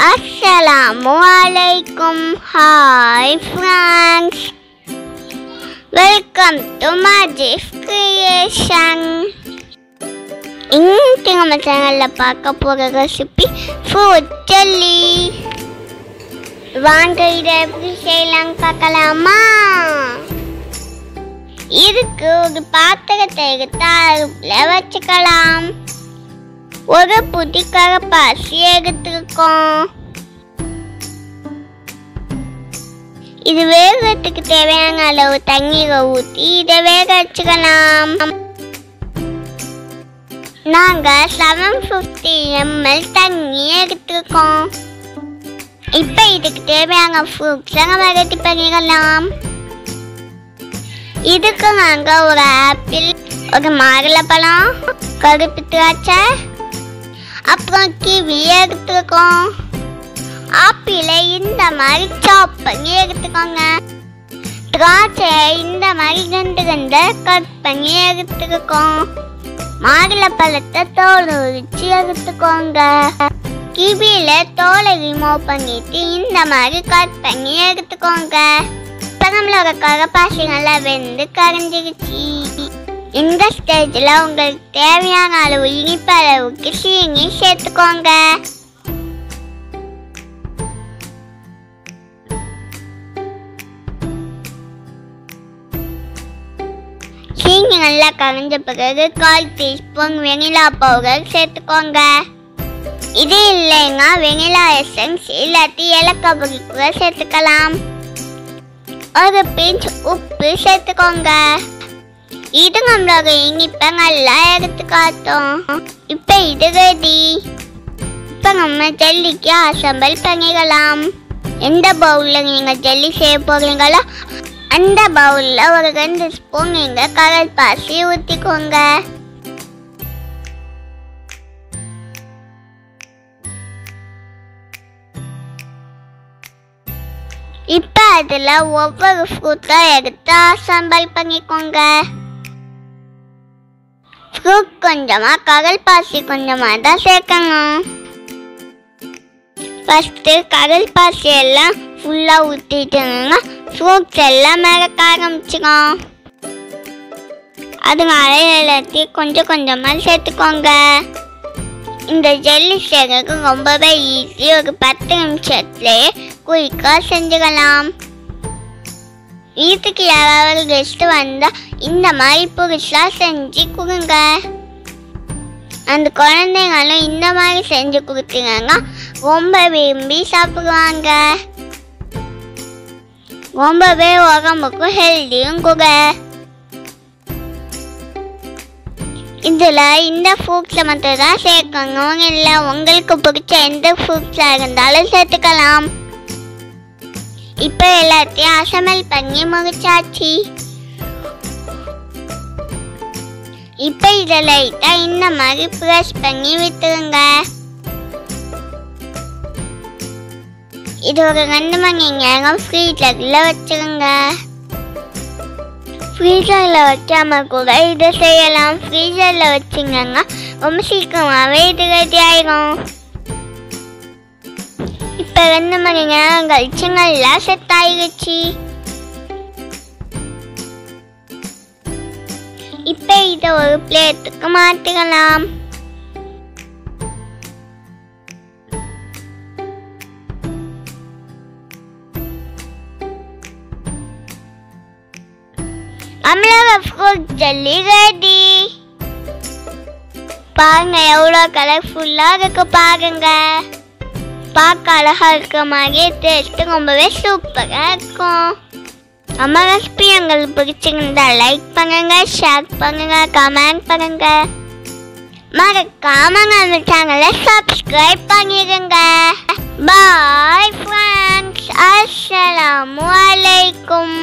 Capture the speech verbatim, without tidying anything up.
Assalamualaikum. Hi friends, welcome to Majif Creation. இன்னைக்கு நம்ம சேனல்ல பார்க்க போற ரெசிபி ஃப்ரூட் ஜெல்லி. வாங்க இதை எப்படி செய்யலாம் பார்க்கலாமா? இதுக்கு ஒரு பாத்திரத்தை எடுத்து அடுப்புல வச்சுக்கலாம். ஒரு புடி கரப்பாசி எடுத்துருக்கோம். இது வேகிறதுக்கு தேவையான அளவு தண்ணீரை ஊற்றி இதை வேக வச்சுக்கலாம். நாங்கள் செவன் ஃபிஃப்டி எம்எல் தண்ணி எடுத்துருக்கோம். இப்போ இதுக்கு தேவையான ஃப்ரூட்ஸை நம்ம ரெடி பண்ணிக்கலாம். இதுக்கு நாங்கள் ஒரு ஆப்பிள், ஒரு மாதுளப்பழம், கருப்பு திராட்சை, அப்புறம் கிவி எடுத்துருக்கோம். ஆப்பிளை இந்த மாதிரி சாப் பண்ணி எடுத்துக்கோங்க. திராட்சையை இந்த மாதிரி ரெண்டு ரெண்டு கட் பண்ணி எடுத்துருக்கோம். மாதுளப்பழத்தை தோல் உரிச்சு எடுத்துக்கோங்க. கிவியில தோலை ரிமூவ் பண்ணிட்டு இந்த மாதிரி கட் பண்ணி எடுத்துக்கோங்க. இப்போ நம்மளோட கரப்பாசி நல்லா வெந்து கரைஞ்சிருச்சு. இந்த ஸ்டேஜில் உங்களுக்கு தேவையான அளவு இனிப்பு அளவுக்கு சீனி சேர்த்துக்கோங்க. சீனி நல்லா கரைஞ்ச பிறகு கால் டீஸ்பூன் வெனிலா பவுடர் சேர்த்துக்கோங்க. இது இல்லைன்னா வெனிலா எசன்ஸ் இல்லாட்டி ஏலக்காய் பொடி கூட சேர்த்துக்கலாம். ஒரு பிஞ்ச் உப்பு சேர்த்துக்கோங்க. இது நம்மளோட இனிப்பை நல்லா எடுத்து காட்டும். இப்போ இது ரெடி. இப்போ நம்ம ஜெல்லிக்கு அசம்பிள் பண்ணிக்கலாம். எந்த பவுலில் நீங்கள் ஜெல்லி செய்ய போகிறீங்களோ அந்த பவுலில் ஒரு ரெண்டு ஸ்பூன் நீங்கள் கடல் பாசி ஊற்றிக்கோங்க. இப்போ அதில் ஒவ்வொரு ஃப்ரூட்டாக எடுத்து அசம்பிள் பண்ணிக்கோங்க. ஃப்ரூட் கொஞ்சமாக கடல் பாசி கொஞ்சமாக தான் சேர்க்கணும். ஃபஸ்ட்டு கடல் பாசி எல்லாம் ஃபுல்லாக ஊற்றிட்டுங்க ஃப்ரூட்ஸ் எல்லாம் மிளக்க ஆரம்பிச்சிடும். அதனால எல்லாத்தையும் கொஞ்சம் கொஞ்சமாக சேர்த்துக்கோங்க. இந்த ஜெல்லி செய்யறதுக்கு ரொம்பவே ஈஸி. ஒரு பத்து நிமிஷத்துலேயே குயிக்காக செஞ்சுக்கலாம். வீட்டுக்கு யாராவது கெஸ்ட்டு வந்தால் இந்த மாதிரி புதுசாக செஞ்சு கொடுங்க. அந்த குழந்தைங்களும் இந்த மாதிரி செஞ்சு கொடுத்தீங்கன்னா ரொம்ப விரும்பி சாப்பிடுவாங்க. ரொம்பவே உடம்புக்கும் ஹெல்த்தியும் கூட. இதில் இந்த ஃப்ரூட்ஸை மட்டும் தான் சேர்க்கணும், இல்லை உங்களுக்கு பிடிச்ச எந்த ஃப்ரூட்ஸாக இருந்தாலும் சேர்த்துக்கலாம். இப்போ எல்லாத்தையும் அசம்பிள் பண்ணி முடிச்சாச்சு. இப்போ இதை லைட்டாக இந்த மாதிரி ப்ரெஸ் பண்ணி விட்டுருங்க. இது ஒரு ரெண்டு மணி நேரம் ஃப்ரீசரில் வச்சுருங்க. ஃப்ரீசரில் வைக்காம கூட இதை செய்யலாம். ஃப்ரீசரில் வச்சிங்கன்னா ரொம்ப சீக்கிரமாகவே இது ரெடி ஆயிடும். இப்போ ரெண்டு மணி நேரம் கழிச்சு நல்லா செட் ஆயிடுச்சு. இப்போ இதை ஒரு பிளேட்டுக்கு மாற்றிக்கலாம். நம்மளோட ஃப்ரூட் ஜெல்லி ரெடி. பாருங்க எவ்வளோ கலர்ஃபுல்லாக இருக்கு. பாருங்க, பார்க்க அழகா இருக்கிற மாதிரியே டேஸ்ட்டு ரொம்பவே சூப்பராக இருக்கும். நம்ம ரெசிபி உங்களுக்கு பிடிச்சிருந்தா லைக் பண்ணுங்க, ஷேர் பண்ணுங்க, கமெண்ட் பண்ணுங்க. மறக்காம நம்ம சேனலை சப்ஸ்கிரைப் பண்ணிடுங்க. Bye friends. அஸ்ஸலாமு அலைக்கும்.